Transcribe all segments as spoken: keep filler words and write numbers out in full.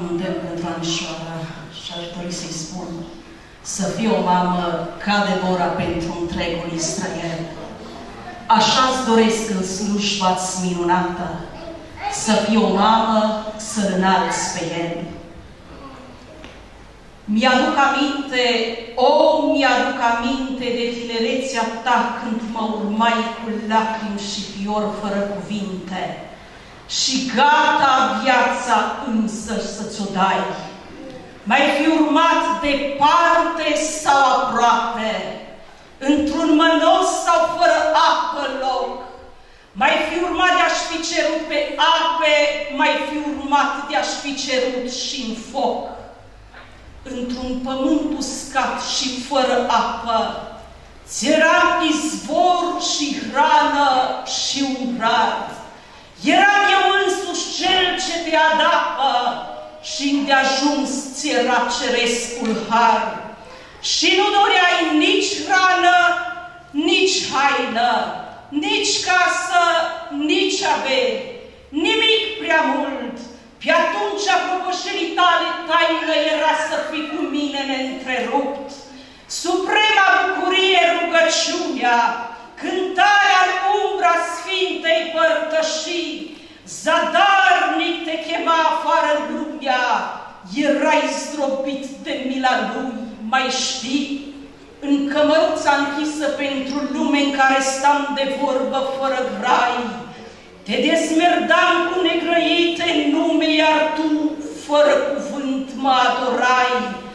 un îndemn pentru Anișoara și aș dori să-i spun să fie o mamă ca Devora pentru întregul Israel. Așa-ți doresc în slujba-ți minunată, să fie o mamă să-L înalți pe El. Mi-aduc aminte, o, mi-aduc aminte de tinerețea ta când mă urmai cu lacrimi și fior fără cuvinte și gata viața însă să-ți o dai. M-ai fi urmat departe sau aproape, într-un mănos sau fără apă loc. M-ai fi urmat de-aș fi cerut pe ape, m-ai fi urmat de-aș fi cerut și în foc. Într-un pământ uscat și fără apă, ți-eram izvor și hrană și urat. Eram eu însuși cel ce te adapă și îndeajuns ți era cerescul har. Și nu doreai nici hrană, nici haină, nici casă, nici averi, nimic prea mult. Pe atunci propășirii tale taină era să fii cu mine neîntrerupt. Suprema bucurie rugăciunea, cântarea în umbra Sfintei Părtășii, zadarnic te chema afară în lumea, erai zdrobit de mila Lui, mai știi? În cămăruța închisă pentru lume în care stam de vorbă fără grai, te dezmerdam cu negrăite nume, iar tu, fără cuvânt, mă adorai.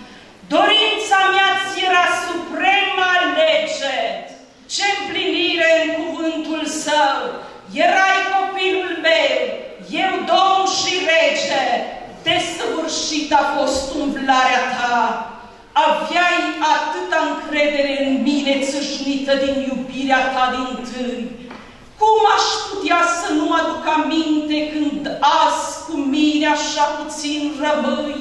Dorința mea ți era suprema lege, ce împlinire în cuvântul său. Erai copilul meu, eu domn și rege, desăvârșit a fost umblarea ta. Aveai atâta încredere în mine țâșnită din iubirea ta dintâi. Cum aș putea să nu aduc aminte când azi cu mine așa puțin rămâi?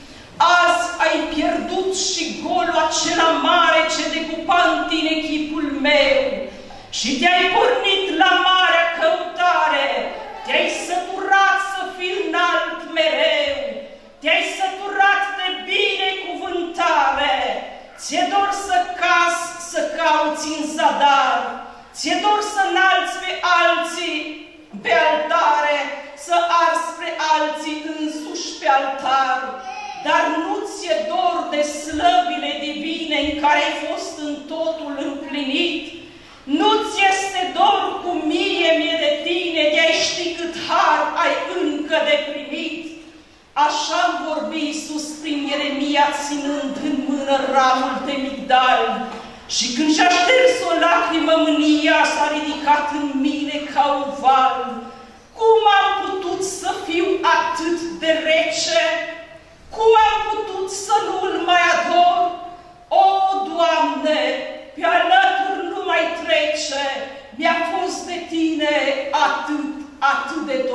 Azi ai pierdut și golul acela mare ce decupa în tine chipul meu și te-ai pornit la marea căutare, te-ai săturat să fii înalt mereu, te-ai săturat de binecuvântare, ți-e dor să cazi, să cauți în zadar, ți-e dor să înalți pe alții pe altare, să arzi spre alții însuși pe altar, dar nu ți-e dor de slăbile divine în care ai fost în totul împlinit? Nu ți este dor cu mie, mie de tine, de-ai ști cât har ai încă de primit? Așa-mi vorbi Iisus prin Ieremia, ținând în mână ramul de migdal. Și când și-a șters o lacrimă, mânia s-a ridicat în mine ca un val. Cum am putut să fiu atât de rece? Cum am putut să nu-L mai ador? O, Doamne, pe alături nu mai trece, mi-a fost de Tine atât, atât de